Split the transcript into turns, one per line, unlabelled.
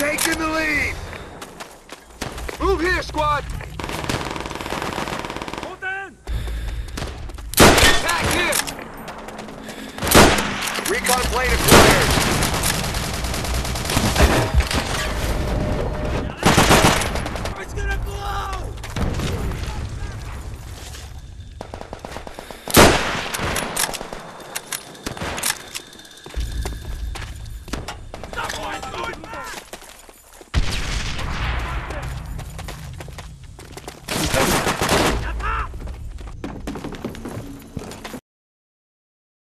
taking the lead! Move here, squad!
Hold on!
Attack here! Recon plane acquired!
It's gonna blow! Someone good!